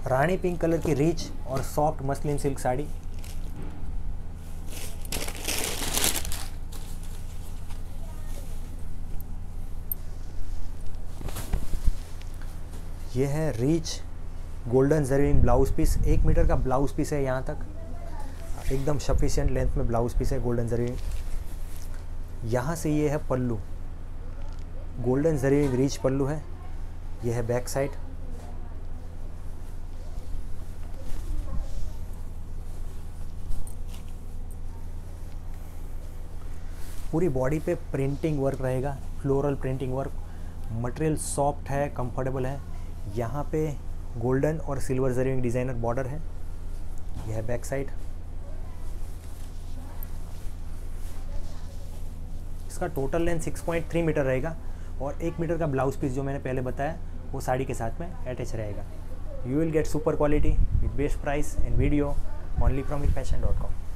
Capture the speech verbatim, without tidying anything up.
रानी pink colour की rich और soft muslin silk sari. ये है rich golden zari blouse piece, एक मीटर का ब्लाउज पीस है, यहाँ तक एकदम सफिशिएंट लेंथ में ब्लाउज पीस है गोल्डन जरी। यहाँ से ये है पल्लू, गोल्डन जरी रिच पल्लू है। ये है बैक साइड। पूरी बॉडी पे प्रिंटिंग वर्क रहेगा, floral printing work. Material soft है, कंफर्टेबल है। यहाँ पे गोल्डन और सिल्वर जरी डिज़ाइनर बॉर्डर है। यह है बैक साइड। इसका total length six point three metre रहेगा और एक मीटर का ब्लाउज पीस जो मैंने पहले बताया वो साड़ी के साथ में अटैच रहेगा। You will get super quality with best price and video only from it fashion dot com.